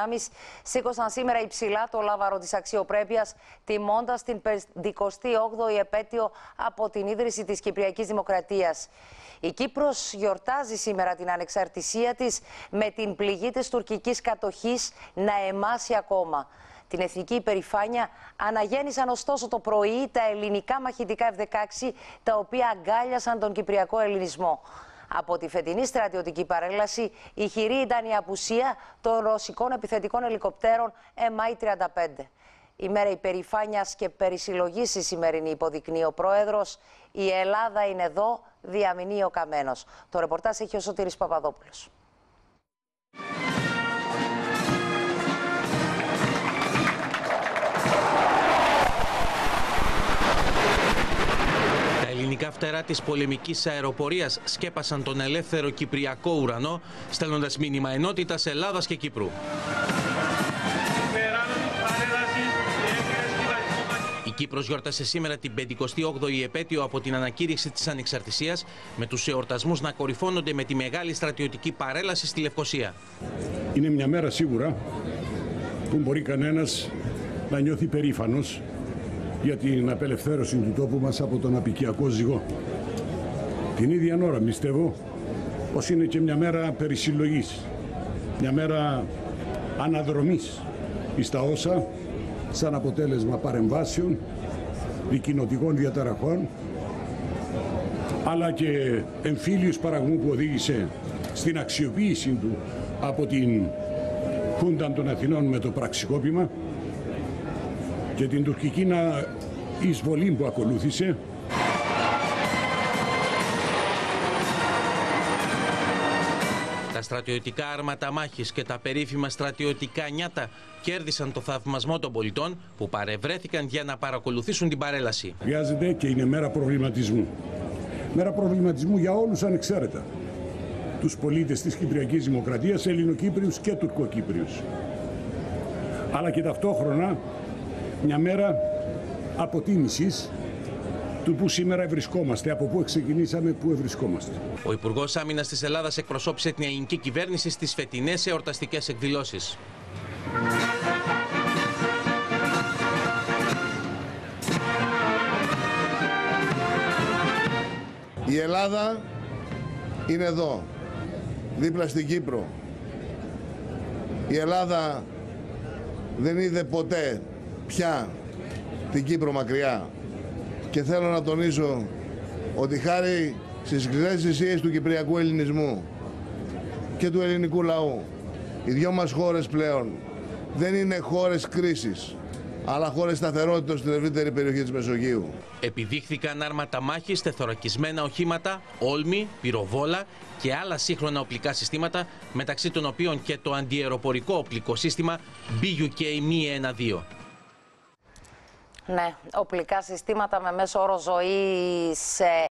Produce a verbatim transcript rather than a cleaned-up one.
σήκωσαν σήμερα υψηλά το λάβαρο της αξιοπρέπειας, τιμώντας την πενηκοστή όγδοη επέτειο από την ίδρυση της Κυπριακής Δημοκρατίας. Η Κύπρος γιορτάζει σήμερα την ανεξαρτησία της, με την πληγή της τουρκικής κατοχής να εμάσει ακόμα. Την εθνική υπερηφάνεια αναγέννησαν ωστόσο το πρωί τα ελληνικά μαχητικά εφ δεκαέξι, τα οποία αγκάλιασαν τον κυπριακό ελληνισμό. Από τη φετινή στρατιωτική παρέλαση, ηχηρή ήταν η απουσία των ρωσικών επιθετικών ελικοπτέρων εμ άι τριάντα πέντε. Η μέρα υπερηφάνειας και περισυλλογής η σημερινή, υποδεικνύει ο Πρόεδρος. Η Ελλάδα είναι εδώ, διαμηνύει ο Καμένος. Το ρεπορτάζ έχει ο Σωτήρης Παπαδόπουλος. Τα ελληνικά φτερά της πολεμικής αεροπορίας σκέπασαν τον ελεύθερο κυπριακό ουρανό, στέλνοντας μήνυμα ενότητας Ελλάδας και Κύπρου. Η Κύπρος γιόρτασε σήμερα την πενηκοστή όγδοη επέτειο από την ανακήρυξη της ανεξαρτησίας, με τους εορτασμούς να κορυφώνονται με τη μεγάλη στρατιωτική παρέλαση στη Λευκοσία. Είναι μια μέρα σίγουρα που μπορεί κανένας να νιώθει περήφανος για την απελευθέρωση του τόπου μας από τον απικιακό ζυγό. Την ίδια ώρα πιστεύω πως είναι και μια μέρα περισυλλογής, μια μέρα αναδρομής εις τα όσα, σαν αποτέλεσμα παρεμβάσεων, δικοινοτικών διαταραχών, αλλά και εμφύλιους παραγμού που οδήγησε στην αξιοποίηση του από την Χούντα των Αθηνών με το πραξικόπημα και την τουρκική εισβολή που ακολούθησε. Τα στρατιωτικά άρματα μάχης και τα περίφημα στρατιωτικά νιάτα κέρδισαν το θαυμασμό των πολιτών που παρευρέθηκαν για να παρακολουθήσουν την παρέλαση. Χρειάζεται και είναι μέρα προβληματισμού. Μέρα προβληματισμού για όλους ανεξαίρετα. Τους πολίτες της Κυπριακής Δημοκρατίας, Ελληνοκύπριους και Τουρκοκύπριους. Αλλά και ταυτόχρονα μια μέρα αποτίμησης του που σήμερα βρισκόμαστε, από πού ξεκινήσαμε, πού βρισκόμαστε. Ο Υπουργός Άμυνας της Ελλάδας εκπροσώπησε την ελληνική κυβέρνηση στις φετινές εορταστικές εκδηλώσεις. Η Ελλάδα είναι εδώ, δίπλα στην Κύπρο. Η Ελλάδα δεν είδε ποτέ πια την Κύπρο μακριά. Και θέλω να τονίσω ότι χάρη στις σκληρές θυσίες του κυπριακού ελληνισμού και του ελληνικού λαού, οι δυο μας χώρες πλέον δεν είναι χώρες κρίσης, αλλά χώρες σταθερότητας στην ευρύτερη περιοχή της Μεσογείου. Επιδείχθηκαν άρματα μάχης, τεθωρακισμένα οχήματα, όλμοι, πυροβόλα και άλλα σύγχρονα οπλικά συστήματα, μεταξύ των οποίων και το αντιαεροπορικό οπλικό σύστημα μπι γιου κέι μη ένα δύο. Ναι, οπλικά συστήματα με μέσο όρο ζωής